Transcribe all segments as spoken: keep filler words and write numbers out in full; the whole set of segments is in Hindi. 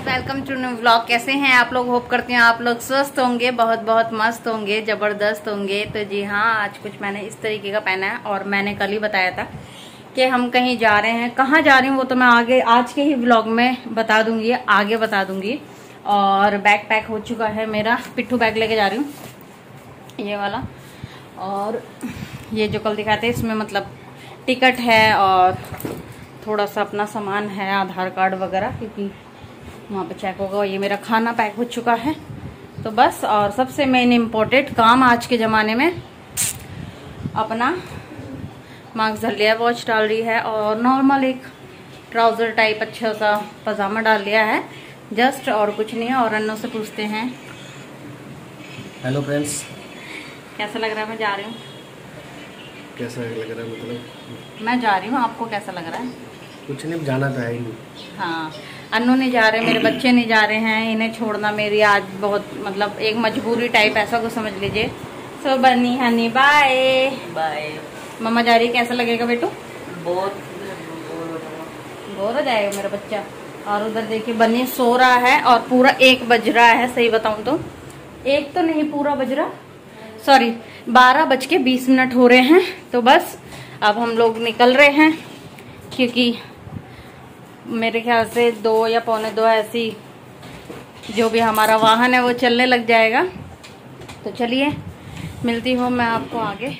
Welcome to new vlog. कैसे हैं आप लोग? होप करती हूँ आप लोग स्वस्थ होंगे, बहुत बहुत मस्त होंगे, जबरदस्त होंगे। तो जी हाँ, आज कुछ मैंने इस तरीके का पहना है और मैंने कल ही बताया था कि हम कहीं जा रहे हैं। कहाँ जा रही हूँ वो तो मैं आगे आज के ही व्लॉग में बता दूंगी, आगे बता दूंगी। और बैग पैक हो चुका है मेरा, पिट्ठू बैग लेके जा रही हूँ ये वाला। और ये जो कल दिखाते हैं इसमें मतलब टिकट है और थोड़ा सा अपना सामान है, आधार कार्ड वगैरह, क्योंकि वहाँ पे चेक होगा। ये मेरा खाना पैक हो चुका है तो बस। और सबसे मेन इम्पोर्टेंट काम आज के ज़माने में, अपना मास्क धर लिया, वॉच डाल रही है और नॉर्मल एक ट्राउज़र टाइप अच्छा सा पजामा डाल लिया है जस्ट, और कुछ नहीं है। और अन्नों से पूछते हैं हेलो फ्रेंड्स, कैसा लग रहा है? मैं जा रही हूँ। कैसा लग रहा है मतलब? मैं जा रही हूँ, आपको कैसा लग रहा है? कुछ नहीं, जाना तो है ही नहीं। हाँ, अन्नू नहीं जा रहे, मेरे बच्चे नहीं जा रहे हैं, इन्हें छोड़ना मेरी आज बहुत मतलब एक मजबूरी टाइप ऐसा कुछ समझ लीजिए। सो बनी हनी बाय बाय। मम्मा जा रही है, कैसा लगेगा बेटू? बहुत बोर हो जाएगा मेरा बच्चा। और उधर देखिए बनी सो रहा है और पूरा एक बज रहा है, सही बताऊं तो एक तो नहीं पूरा बज रहा, सॉरी बारह बज के बीस मिनट हो रहे हैं। तो बस अब हम लोग निकल रहे हैं, क्योंकि मेरे ख्याल से दो या पौने दो ऐसी जो भी हमारा वाहन है वो चलने लग जाएगा। तो चलिए मिलती हूँ मैं आपको आगे।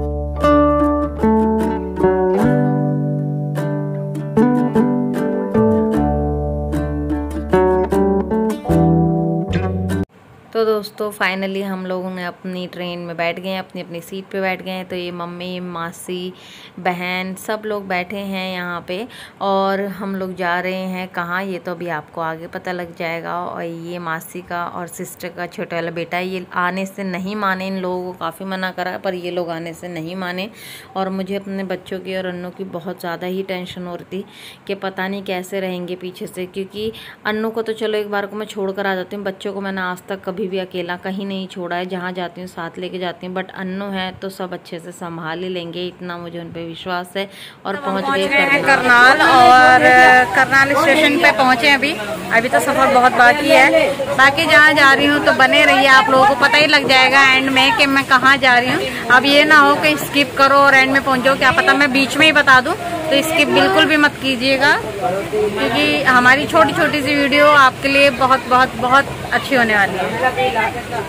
तो दोस्तों फाइनली हम लोगों ने अपनी ट्रेन में बैठ गए हैं, अपनी अपनी सीट पे बैठ गए हैं। तो ये मम्मी, मासी, बहन सब लोग बैठे हैं यहाँ पे और हम लोग जा रहे हैं कहाँ, ये तो अभी आपको आगे पता लग जाएगा। और ये मासी का और सिस्टर का छोटा वाला बेटा है, ये आने से नहीं माने, इन लोगों को काफ़ी मना करा पर ये लोग आने से नहीं माने। और मुझे अपने बच्चों की और अन्नू की बहुत ज़्यादा ही टेंशन हो रही थी कि पता नहीं कैसे रहेंगे पीछे से, क्योंकि अन्नू को तो चलो एक बार को मैं छोड़ कर आ जाती हूँ, बच्चों को मैंने आज तक कभी भी अकेला कहीं नहीं छोड़ा है, जहाँ जाती हूँ साथ लेके जाती हूँ। बट अन्नू है तो सब अच्छे से संभाल ही लेंगे, इतना मुझे उन पे विश्वास है। और पहुँच गए हैं करनाल, और करनाल स्टेशन पे पहुँचे अभी अभी तो सफ़र बहुत बाकी है। बाकी जहाँ जा रही हूँ तो बने रहिए, आप लोगों को पता ही लग जाएगा एंड में कि मैं कहाँ जा रही हूँ। अब ये ना हो कि स्किप करो और एंड में पहुँचो, क्या पता मैं बीच में ही बता दूँ, तो स्किप बिल्कुल भी मत कीजिएगा, क्योंकि हमारी छोटी छोटी सी वीडियो आपके लिए बहुत बहुत बहुत अच्छी होने वाली है।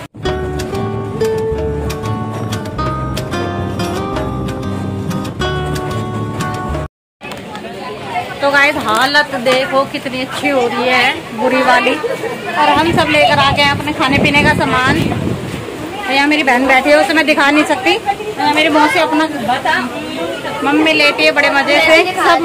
तो गाइस हालत देखो कितनी अच्छी हो रही है, बुरी वाली। और हम सब लेकर आ गए हैं अपने खाने पीने का सामान। यहाँ मेरी बहन बैठी है, उसे मैं दिखा नहीं सकती, मेरी मौसी से अपना मम्मी लेटी है बड़े मजे से। सब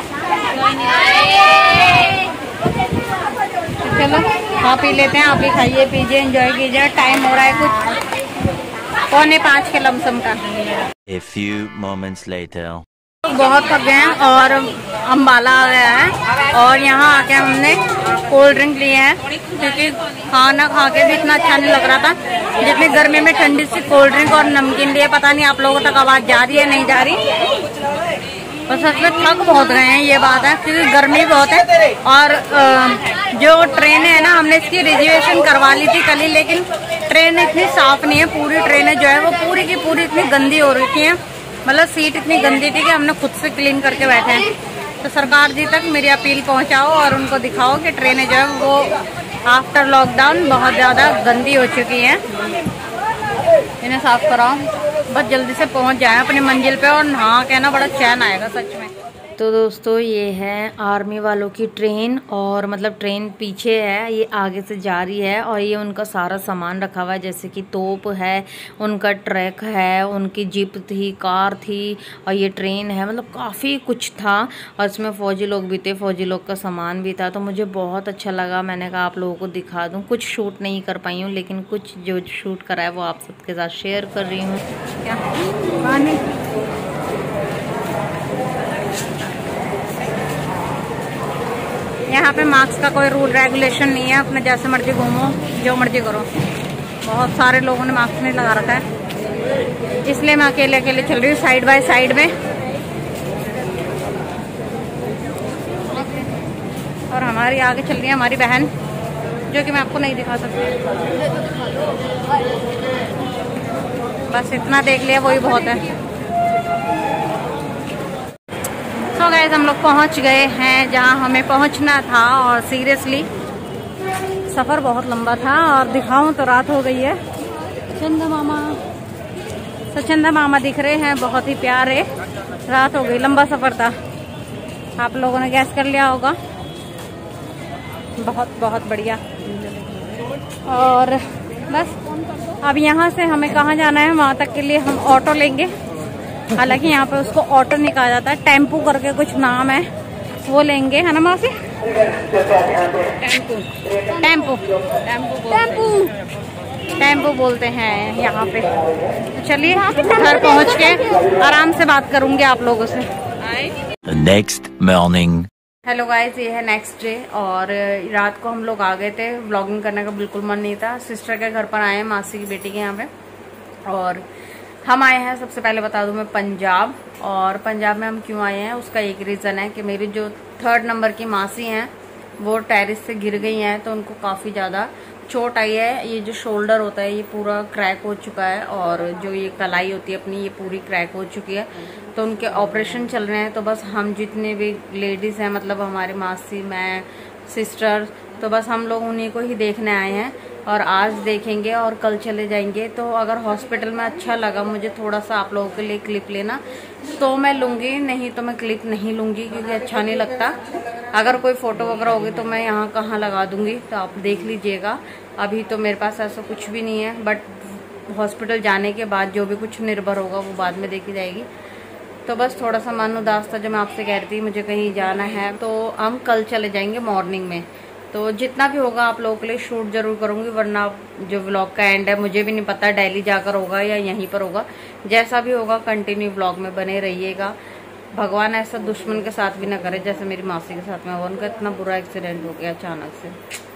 चलो खा पी लेते हैं, आप भी खाइए पीजिए, एंजॉय कीजिए। टाइम हो रहा है कुछ पौने पाँच के लमसम का। A few moments later. बहुत थक गए हैं और अम्बाला आ गया है और यहाँ आके हमने कोल्ड ड्रिंक लिए हैं, क्योंकि खाना खा के भी इतना अच्छा नहीं लग रहा था जितनी गर्मी में ठंडी सी कोल्ड ड्रिंक और नमकीन लिए। पता नहीं आप लोगों तक आवाज़ जा रही है नहीं जा रही, और सच में थक बहुत गए हैं, ये बात है, क्योंकि गर्मी बहुत है। और जो ट्रेन है ना, हमने इसकी रिजर्वेशन करवा ली थी कल ही, लेकिन ट्रेन इतनी साफ नहीं है, पूरी ट्रेनें जो है वो पूरी की पूरी इतनी गंदी हो रही थी, मतलब सीट इतनी गंदी थी कि हमने खुद से क्लीन करके बैठे हैं। तो सरकार जी तक मेरी अपील पहुंचाओ और उनको दिखाओ कि ट्रेनें जो है वो आफ्टर लॉकडाउन बहुत ज़्यादा गंदी हो चुकी हैं, इन्हें साफ कराओ, बस जल्दी से पहुंच जाए अपनी मंजिल पे और नहा के ना बड़ा चैन आएगा सच में। तो दोस्तों ये है आर्मी वालों की ट्रेन, और मतलब ट्रेन पीछे है, ये आगे से जा रही है। और ये उनका सारा सामान रखा हुआ है, जैसे कि तोप है, उनका ट्रक है, उनकी जीप थी, कार थी, और ये ट्रेन है, मतलब काफ़ी कुछ था। और इसमें फ़ौजी लोग भी थे, फ़ौजी लोग का सामान भी था। तो मुझे बहुत अच्छा लगा, मैंने कहा आप लोगों को दिखा दूँ। कुछ शूट नहीं कर पाई हूँ, लेकिन कुछ जो शूट करा है वो आप सबके साथ शेयर कर रही हूँ। क्या पानी यहाँ पे मास्क का कोई रूल रेगुलेशन नहीं है, अपने जैसे मर्जी घूमो, जो मर्जी करो। बहुत सारे लोगों ने मास्क नहीं लगा रखा है, इसलिए मैं अकेले अकेले चल रही हूँ साइड बाय साइड में। और हमारी आगे चल रही है हमारी बहन, जो कि मैं आपको नहीं दिखा सकती। बस इतना देख लिया वही बहुत है। तो गाइस हम लोग पहुंच गए हैं जहां हमें पहुंचना था और सीरियसली सफ़र बहुत लंबा था। और दिखाऊं तो रात हो गई है। चंदा मामा तो चंदा मामा दिख रहे हैं, बहुत ही प्यारे। रात हो गई, लंबा सफ़र था, आप लोगों ने गैस कर लिया होगा। बहुत बहुत बढ़िया। और बस अब यहाँ से हमें कहाँ जाना है वहाँ तक के लिए हम ऑटो लेंगे। हालांकि यहाँ पे उसको ऑटो नहीं कहा जाता है, टेम्पू करके कुछ नाम है, वो लेंगे, है ना मौसी? टेम्पू टेम्पू टेम्पू टेम्पू बोलते हैं यहाँ पे। तो चलिए घर पहुँच के आराम से बात करूँगी आप लोगों से। Next morning. हेलो गाइस, ये है नेक्स्ट डे और रात को हम लोग आ गए थे। व्लॉगिंग करने का बिल्कुल मन नहीं था। सिस्टर के घर पर आए हैं, मासी की बेटी के यहाँ पे। और हम आए हैं, सबसे पहले बता दूं मैं, पंजाब। और पंजाब में हम क्यों आए हैं उसका एक रीज़न है कि मेरी जो थर्ड नंबर की मासी हैं वो टेरिस से गिर गई हैं, तो उनको काफ़ी ज़्यादा चोट आई है। ये जो शोल्डर होता है ये पूरा क्रैक हो चुका है और जो ये कलाई होती है अपनी ये पूरी क्रैक हो चुकी है, तो उनके ऑपरेशन चल रहे हैं। तो बस हम जितने भी लेडीज़ हैं, मतलब हमारे मासी, मैं, सिस्टर, तो बस हम लोग उन्हीं को ही देखने आए हैं। और आज देखेंगे और कल चले जाएंगे। तो अगर हॉस्पिटल में अच्छा लगा मुझे थोड़ा सा आप लोगों के लिए क्लिप लेना तो मैं लूँगी, नहीं तो मैं क्लिप नहीं लूँगी क्योंकि अच्छा नहीं लगता। अगर कोई फ़ोटो वगैरह होगी तो मैं यहाँ कहाँ लगा दूँगी, तो आप देख लीजिएगा। अभी तो मेरे पास ऐसा कुछ भी नहीं है, बट हॉस्पिटल जाने के बाद जो भी कुछ निर्भर होगा वो बाद में देखी जाएगी। तो बस थोड़ा सा मन उदास था जो मैं आपसे कह रही थी मुझे कहीं जाना है, तो हम कल चले जाएंगे मॉर्निंग में। तो जितना भी होगा आप लोगों के लिए शूट जरूर करूंगी, वरना जो व्लॉग का एंड है मुझे भी नहीं पता दिल्ली जाकर होगा या यहीं पर होगा। जैसा भी होगा कंटिन्यू व्लॉग में बने रहिएगा। भगवान ऐसा दुश्मन के साथ भी ना करे जैसे मेरी मासी के साथ में हुआ, उनका इतना बुरा एक्सीडेंट हो गया अचानक से।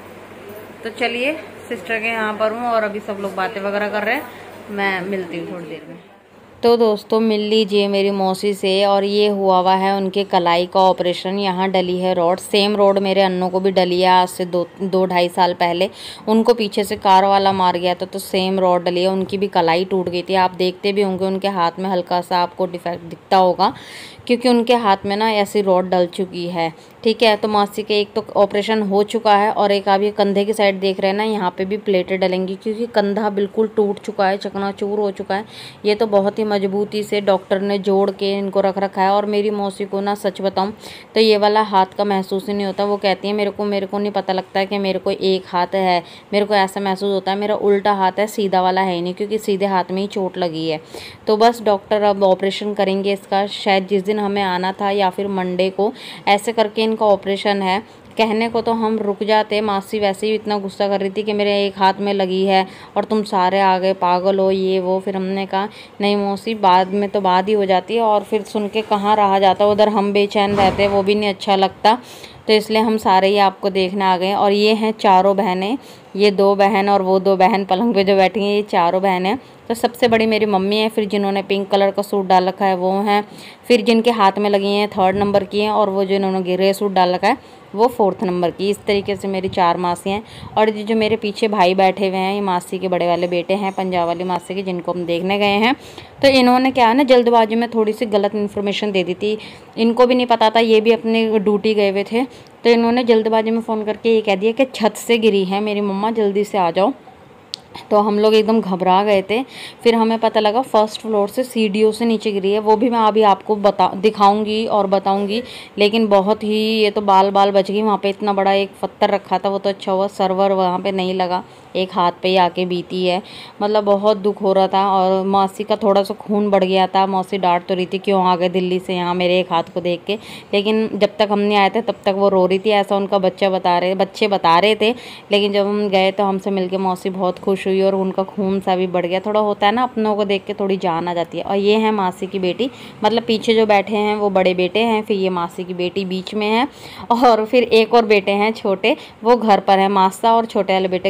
तो चलिए सिस्टर के यहाँ पर हूँ और अभी सब लोग बातें वगैरह कर रहे हैं, मैं मिलती हूँ थोड़ी देर में। तो दोस्तों मिल लीजिए मेरी मौसी से। और ये हुआ हुआ है उनके कलाई का ऑपरेशन। यहाँ डली है रोड, सेम रोड मेरे अन्नों को भी डली है आज से दो दो ढाई साल पहले। उनको पीछे से कार वाला मार गया था, तो सेम रोड डली है। उनकी भी कलाई टूट गई थी। आप देखते भी होंगे उनके हाथ में हल्का सा आपको डिफेक्ट दिखता होगा क्योंकि उनके हाथ में ना ऐसी रॉड डल चुकी है। ठीक है, तो मासी के एक तो ऑपरेशन हो चुका है और एक आप ये कंधे की साइड देख रहे हैं ना, यहाँ पे भी प्लेटें डलेंगी क्योंकि कंधा बिल्कुल टूट चुका है, चकनाचूर हो चुका है। ये तो बहुत ही मजबूती से डॉक्टर ने जोड़ के इनको रख रखा है। और मेरी मौसी को ना सच बताऊँ तो ये वाला हाथ का महसूस ही नहीं होता। वो कहती है मेरे को मेरे को नहीं पता लगता है कि मेरे को एक हाथ है, मेरे को ऐसा महसूस होता है मेरा उल्टा हाथ है, सीधा वाला है ही नहीं, क्योंकि सीधे हाथ में ही चोट लगी है। तो बस डॉक्टर अब ऑपरेशन करेंगे इसका, शायद जिस दिन हमें आना था या फिर मंडे को, ऐसे करके इनका ऑपरेशन है। कहने को तो हम रुक जाते, मासी वैसे ही इतना गुस्सा कर रही थी कि मेरे एक हाथ में लगी है और तुम सारे आ गए, पागल हो ये वो। फिर हमने कहा नहीं मौसी, बाद में तो बात ही हो जाती है और फिर सुन के कहाँ रहा जाता, उधर हम बेचैन रहते, वो भी नहीं अच्छा लगता। तो इसलिए हम सारे ही आपको देखने आ गए। और ये हैं चारों बहनें, ये दो बहन और वो दो बहन पलंग पे जो बैठी हैं, ये चारों बहनें। तो सबसे बड़ी मेरी मम्मी है, फिर जिन्होंने पिंक कलर का सूट डाल रखा है वो हैं, फिर जिनके हाथ में लगी हैं थर्ड नंबर की हैं, और वो जिन्होंने ग्रे सूट डाल रखा है वो फोर्थ नंबर की। इस तरीके से मेरी चार मासी हैं। और ये जो मेरे पीछे भाई बैठे हुए हैं ये मासी के बड़े वाले बेटे हैं, पंजाब वाली मासी के, जिनको हम देखने गए हैं। तो इन्होंने क्या है ना, जल्दबाजी में थोड़ी सी गलत इन्फॉर्मेशन दे दी थी। इनको भी नहीं पता था, ये भी अपनी ड्यूटी गए हुए थे, तो इन्होंने जल्दबाजी में फ़ोन करके ये कह दिया कि छत से गिरी है मेरी मम्मा, जल्दी से आ जाओ। तो हम लोग एकदम घबरा गए थे। फिर हमें पता लगा फर्स्ट फ्लोर से सीढ़ियों से नीचे गिरी है। वो भी मैं अभी आपको बता दिखाऊंगी और बताऊंगी, लेकिन बहुत ही ये तो बाल बाल बच गई। वहाँ पे इतना बड़ा एक पत्थर रखा था, वो तो अच्छा हुआ सर्वर वहाँ पे नहीं लगा, एक हाथ पे ही आके बीती है। मतलब बहुत दुख हो रहा था। और मौसी का थोड़ा सा खून बढ़ गया था। मौसी डांट तो रही थी क्यों आ गए दिल्ली से यहाँ मेरे एक हाथ को देख के, लेकिन जब तक हम नहीं आए थे तब तक वो रो रही थी, ऐसा उनका बच्चा बता रहे बच्चे बता रहे थे। लेकिन जब हम गए तो हमसे मिल के मौसी बहुत खुश हुई और उनका खून सा भी बढ़ गया। थोड़ा होता है ना, अपनों को देख के थोड़ी जान आ जाती है। और ये है मासी की बेटी, मतलब पीछे जो बैठे हैं वो बड़े बेटे हैं, फिर ये मासी की बेटी बीच में है, और फिर एक और बेटे हैं छोटे, वो घर पर है। मासा और छोटे वाले बेटे घर पर हैं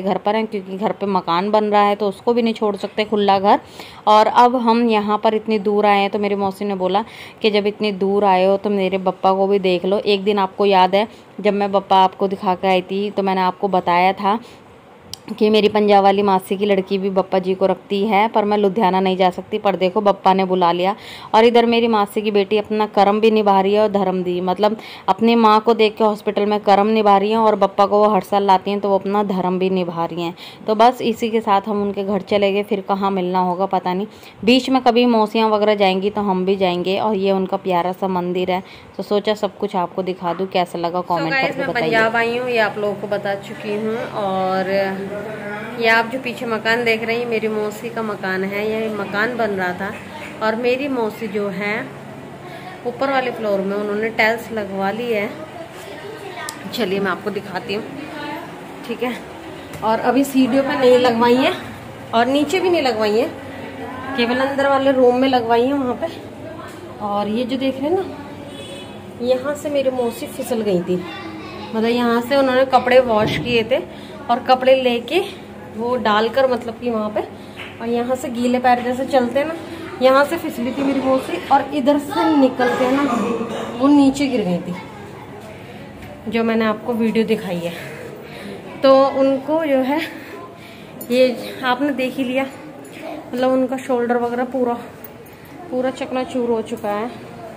क्योंकि घर पे मकान बन रहा है तो उसको भी नहीं छोड़ सकते खुला घर। और अब हम यहाँ पर इतनी दूर आए हैं तो मेरी मौसी ने बोला कि जब इतनी दूर आए हो तो मेरे बप्पा को भी देख लो। एक दिन आपको याद है जब मैं बप्पा आपको दिखा के आई थी तो मैंने आपको बताया था कि मेरी पंजाब वाली मासी की लड़की भी बप्पा जी को रखती है, पर मैं लुधियाना नहीं जा सकती। पर देखो बप्पा ने बुला लिया। और इधर मेरी मासी की बेटी अपना कर्म भी निभा रही है और धर्म भी, मतलब अपनी माँ को देख के हॉस्पिटल में कर्म निभा रही हैं और बप्पा को वो हर साल लाती हैं तो वो अपना धर्म भी निभा रही हैं। तो बस इसी के साथ हम उनके घर चले गए। फिर कहाँ मिलना होगा पता नहीं, बीच में कभी मौसियाँ वगैरह जाएंगी तो हम भी जाएंगे। और ये उनका प्यारा सा मंदिर है तो सोचा सब कुछ आपको दिखा दूँ। कैसा लगा कॉमेंट करके बताइए। पंजाब आई हूँ, ये आप लोगों को बता चुकी हूँ। और ये आप जो पीछे मकान देख रही हैं मेरी मौसी का मकान है। ये मकान बन रहा था और मेरी मौसी जो है ऊपर वाले फ्लोर में उन्होंने टाइल्स लगवा ली है। चलिए मैं आपको दिखाती हूँ, ठीक है। और अभी सीढ़ियों पे नहीं लगवाई है और नीचे भी नहीं लगवाई है, केवल अंदर वाले रूम में लगवाई है वहाँ पे। और ये जो देख रहे हैं ना, यहाँ से मेरी मौसी फिसल गई थी, मतलब यहाँ से उन्होंने कपड़े वॉश किए थे और कपड़े लेके वो डालकर मतलब कि वहाँ पे, और यहाँ से गीले पैर जैसे चलते हैं ना, यहाँ से फिसली थी मेरी मौसी और इधर से निकलते ना वो नीचे गिर गई थी, जो मैंने आपको वीडियो दिखाई है। तो उनको जो है ये आपने देख ही लिया, मतलब उनका शोल्डर वगैरह पूरा पूरा चकनाचूर हो चुका है।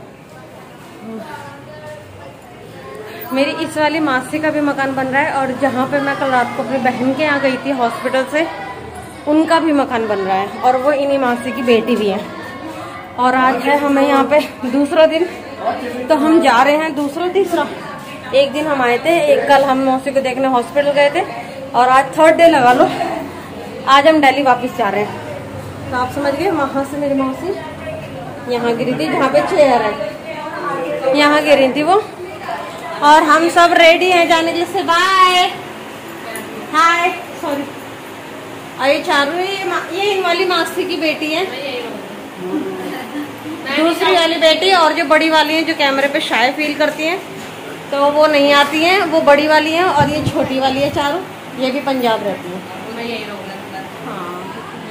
मेरी इस वाली मासी का भी मकान बन रहा है और जहाँ पे मैं कल रात को अपनी बहन के यहाँ गई थी हॉस्पिटल से, उनका भी मकान बन रहा है और वो इन्हीं मासी की बेटी भी है। और आज है हमें यहाँ पे दूसरा दिन, तो हम जा रहे हैं दूसरा तीसरा। एक दिन हम आए थे, एक कल हम मौसी को देखने हॉस्पिटल गए थे और आज थर्ड डे लगा लो, आज हम दिल्ली वापस जा रहे हैं। तो आप समझ गए, वहाँ से मेरी मौसी यहाँ गिरी थी जहाँ पे चेयर है, यहाँ गिरी थी वो। और हम सब रेडी हैं जाने जैसे। Bye hi sorry. और ये चारों ये, ये इन वाली मासी की बेटी है, दूसरी वाली बेटी, और जो बड़ी वाली है जो कैमरे पे शाय फील करती हैं तो वो नहीं आती हैं, वो बड़ी वाली है। और ये छोटी वाली है चारों, ये भी पंजाब रहती है। हाँ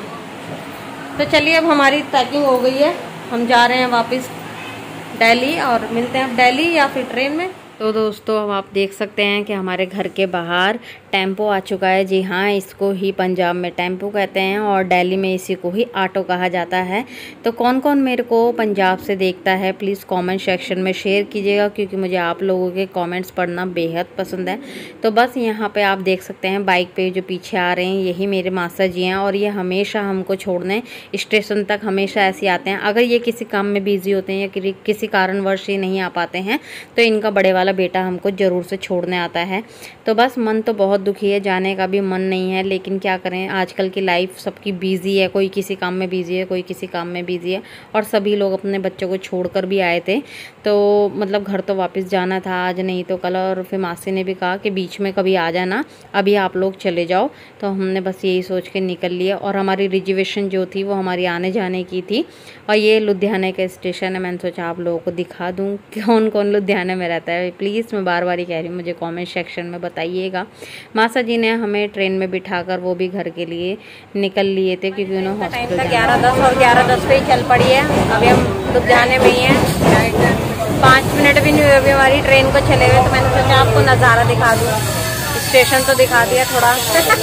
तो चलिए अब हमारी पैकिंग हो गई है, हम जा रहे हैं वापस दिल्ली और मिलते हैं अब दिल्ली या फिर ट्रेन में। तो दोस्तों अब आप देख सकते हैं कि हमारे घर के बाहर टेम्पो आ चुका है। जी हाँ, इसको ही पंजाब में टेम्पो कहते हैं और दिल्ली में इसी को ही ऑटो कहा जाता है। तो कौन कौन मेरे को पंजाब से देखता है प्लीज़ कमेंट सेक्शन में शेयर कीजिएगा, क्योंकि मुझे आप लोगों के कमेंट्स पढ़ना बेहद पसंद है। तो बस यहाँ पे आप देख सकते हैं बाइक पे जो पीछे आ रहे हैं यही मेरे मासा जी हैं और ये हमेशा हमको छोड़ने स्टेशन तक हमेशा ऐसे आते हैं। अगर ये किसी काम में बिजी होते हैं या किसी कारणवश ही नहीं आ पाते हैं तो इनका बड़े वाला बेटा हमको ज़रूर से छोड़ने आता है। तो बस मन तो बहुत दुखी है, जाने का भी मन नहीं है, लेकिन क्या करें, आजकल की लाइफ सबकी बिजी है, कोई किसी काम में बिजी है, कोई किसी काम में बिजी है। और सभी लोग अपने बच्चों को छोड़कर भी आए थे, तो मतलब घर तो वापस जाना था आज नहीं तो कल। और फिर मासी ने भी कहा कि बीच में कभी आ जाना, अभी आप लोग चले जाओ। तो हमने बस यही सोच के निकल लिया। और हमारी रिजर्वेशन जो थी वो हमारी आने जाने की थी। और ये लुधियाना का स्टेशन है, मैंने सोचा आप लोगों को दिखा दूँ कौन कौन लुधियाना में रहता है। प्लीज़ मैं बार बार ही कह रही हूँ, मुझे कमेंट सेक्शन में बताइएगा। मासा जी ने हमें ट्रेन में बिठाकर वो भी घर के लिए निकल लिए थे, क्योंकि उन्होंने हॉस्पिटल जाना। ग्यारह दस और ग्यारह दस पे ही चल पड़ी है। अभी हम लुधियाने में ही हैं, पाँच मिनट भी नहीं हुए अभी हमारी ट्रेन को चले हुए। तो मैंने सोचा आपको नज़ारा दिखा दूँ, स्टेशन तो दिखा दिया, थोड़ा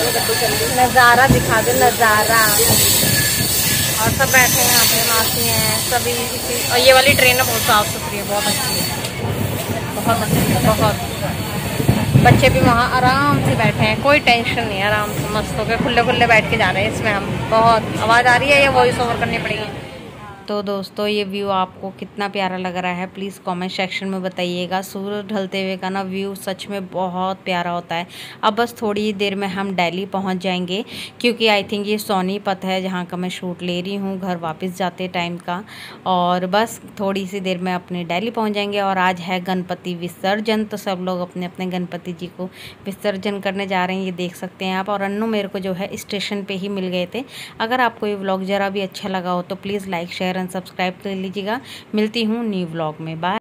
नज़ारा दिखा दूँ, नज़ारा। और सब बैठे हैं यहाँ पे, मासी हैं सभी। और ये वाली ट्रेन बहुत साफ़ सुथरी है, बहुत अच्छी है, बहुत अच्छी है, बहुत। बच्चे भी वहाँ आराम से बैठे हैं, कोई टेंशन नहीं है, आराम से मस्त होकर खुले खुले बैठ के जा रहे हैं इसमें हम। बहुत आवाज़ आ रही है या वॉइस ओवर करनी पड़ेगी। तो दोस्तों ये व्यू आपको कितना प्यारा लग रहा है प्लीज़ कमेंट सेक्शन में बताइएगा। सूरज ढलते हुए का ना व्यू सच में बहुत प्यारा होता है। अब बस थोड़ी ही देर में हम दिल्ली पहुंच जाएंगे, क्योंकि आई थिंक ये सोनीपत है जहां का मैं शूट ले रही हूं घर वापस जाते टाइम का। और बस थोड़ी सी देर में अपने दिल्ली पहुंच जाएंगे। और आज है गणपति विसर्जन, तो सब लोग अपने अपने गणपति जी को विसर्जन करने जा रहे हैं, ये देख सकते हैं आप। और अन्नू मेरे को जो है स्टेशन पर ही मिल गए थे। अगर आपको ये व्लॉग ज़रा भी अच्छा लगा हो तो please like share and subscribe कर लीजिएगा। मिलती हूँ न्यू व्लॉग में, बाय।